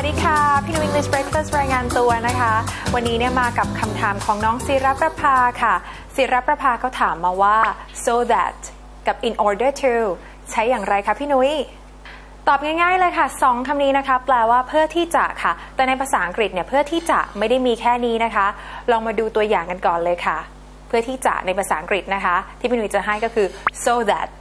วัสดีค่ะพี่นุ้ย English Breakfast รายงานตัวนะคะวันนี้เนี่ยมากับคำถามของน้องศิรประภาค่ะศิรประภาเขาถามมาว่า so that กับ in order to ใช้อย่างไรคะพี่นุ้ยตอบง่ายๆเลยค่ะ2คำนี้นะคะแปลว่าเพื่อที่จะค่ะแต่ในภาษาอังกฤษเนี่ยเพื่อที่จะไม่ได้มีแค่นี้นะคะลองมาดูตัวอย่างกันก่อนเลยค่ะเพื่อที่จะในภาษาอังกฤษนะคะที่พี่นุ้ยจะให้ก็คือ so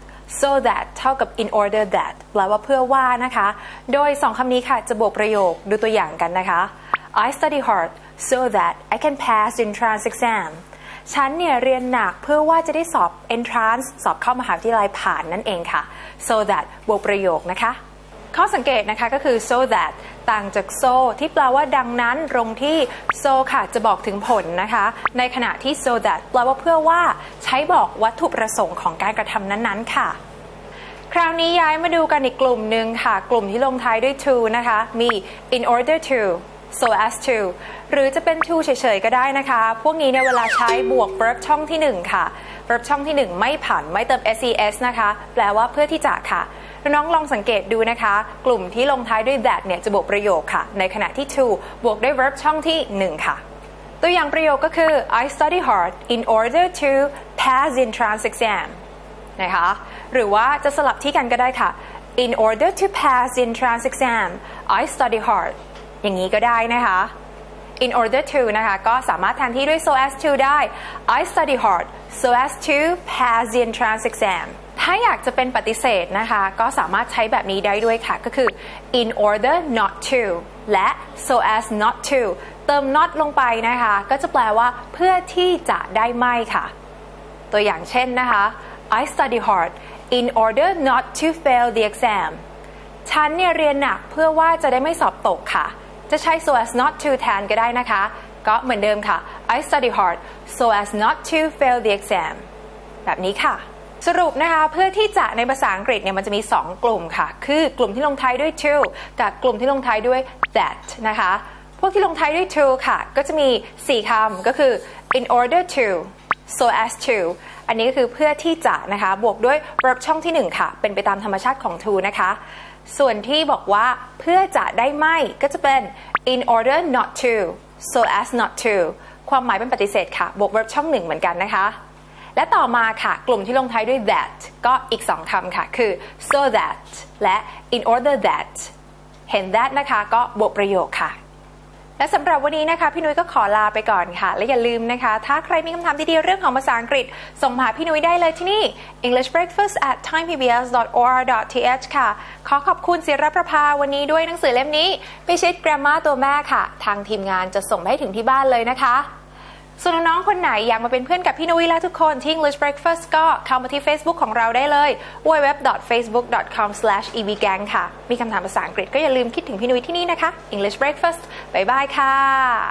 that เท่ากับ in order that แปลว่าเพื่อว่านะคะโดย2คำนี้ค่ะจะบวกประโยคดูตัวอย่างกันนะคะ I study hard so that I can pass the entrance exam ฉันเนี่ยเรียนหนักเพื่อว่าจะได้สอบ entrance สอบเข้ามหาวิทยาลัยผ่านนั่นเองค่ะ so that บวกประโยคนะคะข้อสังเกตนะคะก็คือ so that ต่างจาก so ที่แปลว่าดังนั้นตรงที่ so ค่ะจะบอกถึงผลนะคะในขณะที่ so that แปลว่าเพื่อว่าใช้บอกวัตถุประสงค์ของการกระทำนั้นๆค่ะคราวนี้ย้ายมาดูกันอีกกลุ่มหนึ่งค่ะกลุ่มที่ลงท้ายด้วย to นะคะมี in order to so as to หรือจะเป็น to เฉยๆก็ได้นะคะพวกนี้เนี่ยเวลาใช้บวก verb ช่องที่1ค่ะ verb ช่องที่1ไม่ผันไม่เติม ses นะคะแปลว่าเพื่อที่จะค่ะน้องลองสังเกตดูนะคะกลุ่มที่ลงท้ายด้วย that เนี่ยจะบวกประโยคค่ะในขณะที่ to บวกด้วย verb ช่องที่1ค่ะตัวอย่างประโยคก็คือ I study hard in order to pass the entrance exam นะคะหรือว่าจะสลับที่กันก็ได้ค่ะ in order to pass the entrance exam I study hard อย่างนี้ก็ได้นะคะ in order to นะคะก็สามารถแทนที่ด้วย so as to ได้ I study hard so as to pass the entrance exam ถ้าอยากจะเป็นปฏิเสธนะคะก็สามารถใช้แบบนี้ได้ด้วยค่ะก็คือ in order not to และ so as not to เติม not ลงไปนะคะก็จะแปลว่าเพื่อที่จะได้ไม่ค่ะตัวอย่างเช่นนะคะ I study hard in order not to fail the exam ฉันเนี่ยเรียนหนักเพื่อว่าจะได้ไม่สอบตกค่ะจะใช้ so as not to แทนก็ได้นะคะก็เหมือนเดิมค่ะ I study hard so as not to fail the exam แบบนี้ค่ะสรุปนะคะเพื่อที่จะในภาษาอังกฤษเนี่ยมันจะมี2กลุ่มค่ะคือกลุ่มที่ลงท้ายด้วย to กับกลุ่มที่ลงท้ายด้วย that นะคะพวกที่ลงท้ายด้วย to ค่ะก็จะมี4คำก็คือ in order to so as to อันนี้ก็คือเพื่อที่จะนะคะบวกด้วย verb ช่องที่1ค่ะเป็นไปตามธรรมชาติของ to นะคะส่วนที่บอกว่าเพื่อจะได้ไม่ก็จะเป็น in order not to so as not to ความหมายเป็นปฏิเสธค่ะบวก verb ช่อง1เหมือนกันนะคะและต่อมาค่ะกลุ่มที่ลงท้ายด้วย that ก็อีก2คำค่ะคือ so that และ in order that เห็น that นะคะก็บวกประโยคค่ะและสำหรับวันนี้นะคะพี่นุ้ยก็ขอลาไปก่อนค่ะและอย่าลืมนะคะถ้าใครมีคำถามดีๆเรื่องของภาษาอังกฤษส่งมาหาพี่นุ้ยได้เลยที่นี่ englishbreakfast@thaiPBS.or.th ค่ะขอขอบคุณศิรประภาวันนี้ด้วยหนังสือเล่มนี้พิชิต Grammar ตัวแม่ค่ะทางทีมงานจะส่งให้ถึงที่บ้านเลยนะคะส่วนน้องๆคนไหนอยากมาเป็นเพื่อนกับพี่นุ้ยและทุกคนที่ English Breakfast ก็เข้ามาที่ Facebook ของเราได้เลย www.facebook.com/ebgang ค่ะมีคำถามภาษาอังกฤษก็อย่าลืมคิดถึงพี่นุ้ยที่นี่นะคะ English Breakfast บ๊ายบายค่ะ